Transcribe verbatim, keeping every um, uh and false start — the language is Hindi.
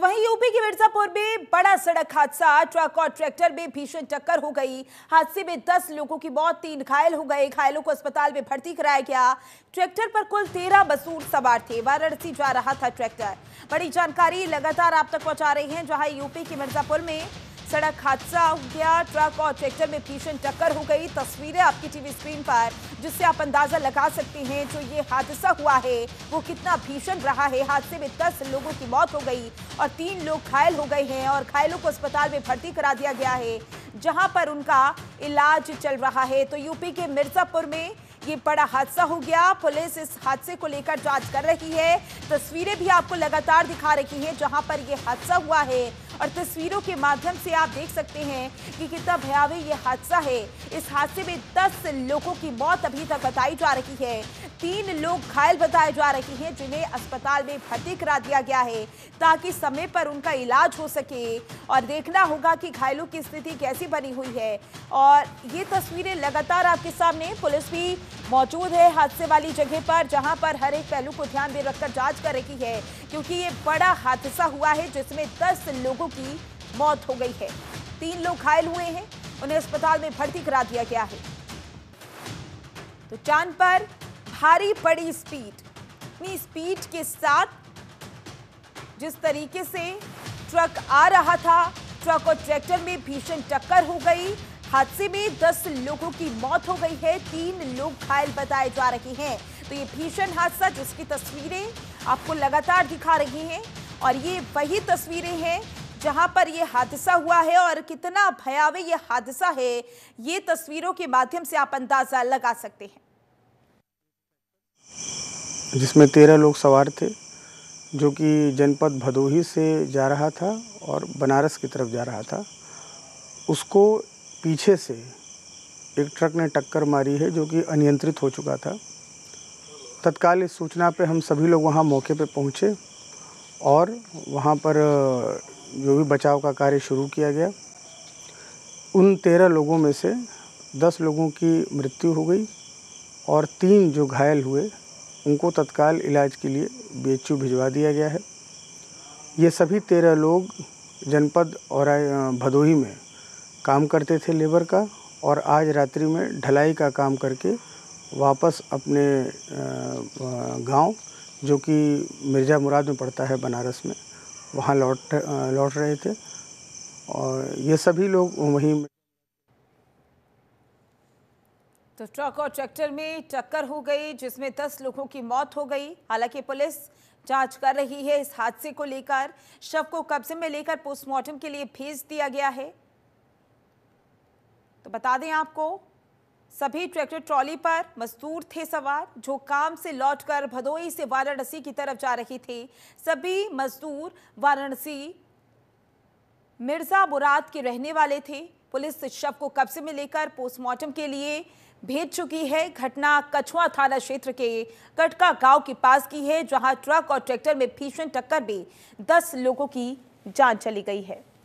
वहीं यूपी के मिर्जापुर में बड़ा सड़क हादसा, ट्रक और ट्रैक्टर में भीषण टक्कर हो गई। हादसे में दस लोगों की मौत, तीन घायल हो गए। घायलों को अस्पताल में भर्ती कराया गया। ट्रैक्टर पर कुल तेरह मजदूर सवार थे। वाराणसी जा रहा था ट्रैक्टर। बड़ी जानकारी लगातार आप तक पहुंचा रही हैं, जहां यूपी के मिर्जापुर में सड़क हादसा हो गया। ट्रक और ट्रैक्टर में भीषण टक्कर हो गई। तस्वीरें आपकी टीवी स्क्रीन पर, जिससे आप अंदाजा लगा सकते हैं जो ये हादसा हुआ है वो कितना भीषण रहा है। हादसे में दस लोगों की मौत हो गई और तीन लोग घायल हो गए हैं और घायलों को अस्पताल में भर्ती करा दिया गया है, जहां पर उनका इलाज चल रहा है। तो यूपी के मिर्जापुर में ये बड़ा हादसा हो गया। पुलिस इस हादसे को लेकर जांच कर रही है। तस्वीरें भी आपको लगातार दिखा रही हैं जहां पर ये हादसा हुआ है और तस्वीरों के माध्यम से आप देख सकते हैं कि कितना भयावह ये हादसा है। इस हादसे में दस लोगों की मौत अभी तक बताई जा रही है। तीन लोग घायल बताए जा रहे हैं, जिन्हें अस्पताल में भर्ती करा दिया गया है ताकि समय पर उनका इलाज हो सके। और देखना होगा कि घायलों की स्थिति कैसी बनी हुई है। और ये तस्वीरें लगातार आपके सामने, पुलिस भी मौजूद है हादसे वाली जगह पर, जहां पर हर एक पहलू को ध्यान में रखकर जांच कर रही है, क्योंकि ये बड़ा हादसा हुआ है जिसमें दस लोगों की मौत हो गई है। तीन लोग घायल हुए हैं, उन्हें अस्पताल में भर्ती करा दिया गया है। तो चांद पर भारी पड़ी स्पीड, इतनी स्पीड के साथ जिस तरीके से ट्रक आ रहा था, ट्रक और ट्रैक्टर में भीषण टक्कर हो गई। हादसे में दस लोगों की मौत हो गई है, तीन लोग घायल बताए जा रहे हैं। तो ये भीषण हादसा जिसकी तस्वीरें आपको लगातार दिखा रही हैं, और ये वही तस्वीरें हैं जहां पर ये हादसा हुआ है और कितना भयावह ये हादसा है, ये तस्वीरों के माध्यम से आप अंदाजा लगा सकते हैं। जिसमें तेरह लोग सवार थे, जो कि जनपद भदोही से जा रहा था और बनारस की तरफ जा रहा था। उसको पीछे से एक ट्रक ने टक्कर मारी है, जो कि अनियंत्रित हो चुका था। तत्काल इस सूचना पे हम सभी लोग वहां मौके पे पहुंचे और वहां पर जो भी बचाव का कार्य शुरू किया गया। उन तेरह लोगों में से दस लोगों की मृत्यु हो गई और तीन जो घायल हुए उनको तत्काल इलाज के लिए बी एच यू भिजवा दिया गया है। ये सभी तेरह लोग जनपद और भदोही में काम करते थे लेबर का, और आज रात्रि में ढलाई का काम करके वापस अपने गांव, जो कि मिर्ज़ा मुराद में पड़ता है बनारस में, वहां लौट लौट रहे थे। और ये सभी लोग वहीं। तो ट्रक और ट्रैक्टर में टक्कर हो गई जिसमें दस लोगों की मौत हो गई। हालांकि पुलिस जांच कर रही है इस हादसे को लेकर। शव को कब्जे में लेकर पोस्टमार्टम के लिए भेज दिया गया है। तो बता दें आपको, सभी ट्रैक्टर ट्रॉली पर मजदूर थे सवार, जो काम से लौटकर भदोही से वाराणसी की तरफ जा रहे थे। सभी मजदूर वाराणसी मिर्जा मुराद के रहने वाले थे। पुलिस शव को कब्जे में लेकर पोस्टमार्टम के लिए भेज चुकी है। घटना कछुआ थाना क्षेत्र के कटका गांव के पास की है, जहां ट्रक और ट्रैक्टर में भीषण टक्कर में दस लोगों की जान चली गई है।